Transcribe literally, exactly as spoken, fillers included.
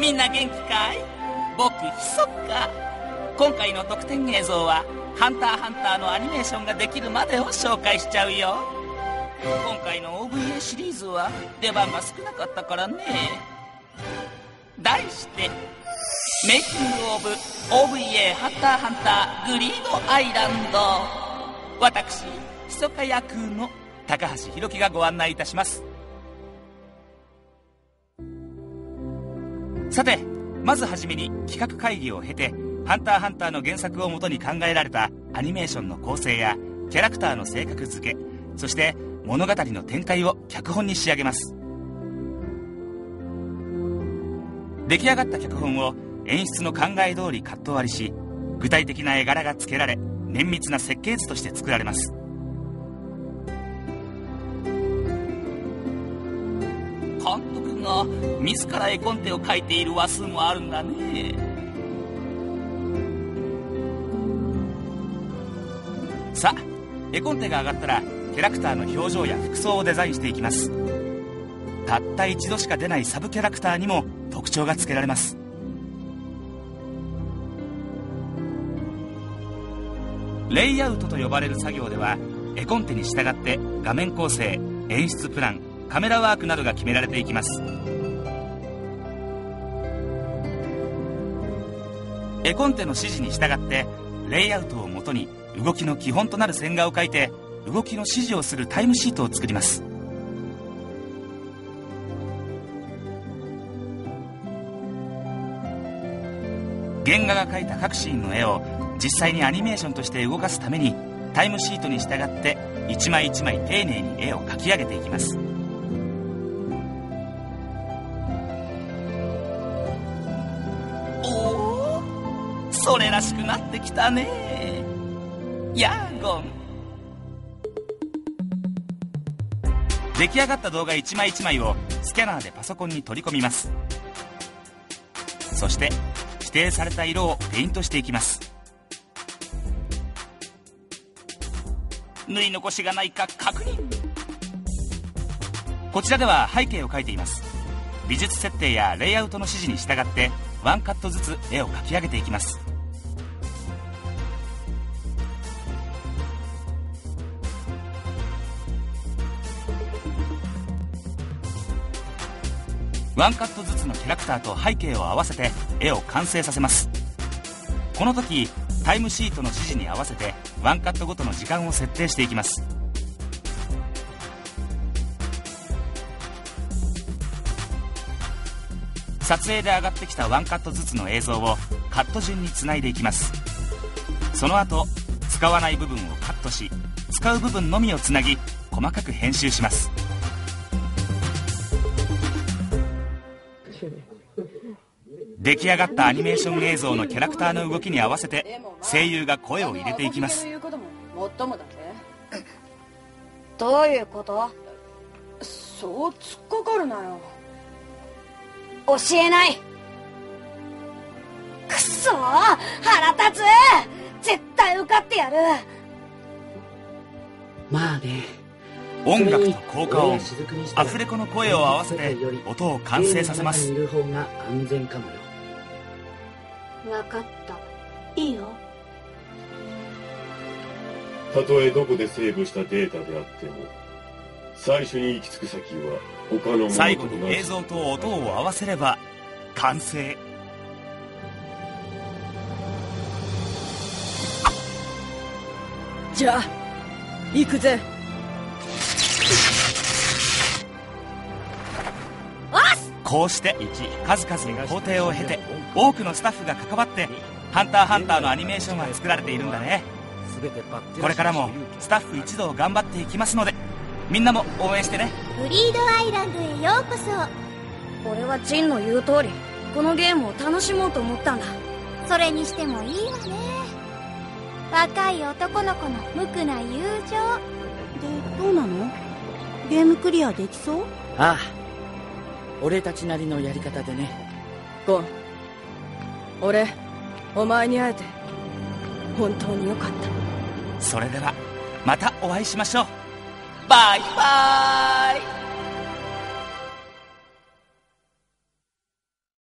みんな元気かい？僕ヒソカ。今回の特典映像はハンターハンターのアニメーションができるまでを紹介しちゃうよ。今回の オーブイエー シリーズは出番が少なかったからね。題してメイキングオブ オーブイエー ハンターハンターグリードアイランド。私ヒソカ役の高橋宏樹がご案内いたします。さて、まずはじめに企画会議を経てハンターハンターの原作をもとに考えられたアニメーションの構成やキャラクターの性格付け、そして物語の展開を脚本に仕上げます。出来上がった脚本を演出の考え通りカット割りし、具体的な絵柄が付けられ綿密な設計図として作られます。監督が自ら絵コンテを描いている話数もあるんだね。さあ、絵コンテが上がったらキャラクターの表情や服装をデザインしていきます。たった一度しか出ないサブキャラクターにも特徴がつけられます。レイアウトと呼ばれる作業では絵コンテに従って画面構成、演出プラン、カメラワークなどが決められていきます。絵コンテの指示に従ってレイアウトをもとに動きの基本となる線画を描いて動きの指示をするタイムシートを作ります。原画が描いた各シーンの絵を実際にアニメーションとして動かすためにタイムシートに従って一枚一枚丁寧に絵を描き上げていきます。おー、それらしくなってきたね。ヤーゴン。出来上がった動画一枚一枚をスキャナーでパソコンに取り込みます。そして指定された色をペイントしていきます。縫い残しがないか確認。こちらでは背景を描いています。美術設定やレイアウトの指示に従ってワンカットずつ絵を描き上げていきます。ワンカットずつのキャラクターと背景を合わせて絵を完成させます。この時タイムシートの指示に合わせてワンカットごとの時間を設定していきます。撮影で上がってきたワンカットずつの映像をカット順につないでいきます。その後使わない部分をカットし、使う部分のみをつなぎ細かく編集します。出来上がったアニメーション映像のキャラクターの動きに合わせて声優が声を入れていきます。 どういうこと？そう突っかかるなよ。教えない。くそー、腹立つ。絶対受かってやる。 まあね。 音楽と効果音、アフレコの声を合わせて音を完成させます。 いる方が安全かもよ。 分かった。いいよ。 たとえどこでセーブしたデータであっても、最初に行き着く先は他のものと同じ。 最後に映像と音を合わせれば完成。 じゃあ行くぜ。 こうして数々の工程を経て多くのスタッフが関わってハンターハンターのアニメーションが作られているんだね。これからもスタッフ一同頑張っていきますので、みんなも応援してね。 グリードアイランドへようこそ。 俺はジンの言う通りこのゲームを楽しもうと思ったんだ。 それにしてもいいわね。若い男の子の無垢な友情で、どうなの？ゲームクリアできそう？ ああ、俺たちなりのやり方でね。 ゴン、俺お前に会えて本当によかった。 それではまたお会いしましょう。バイバーイ。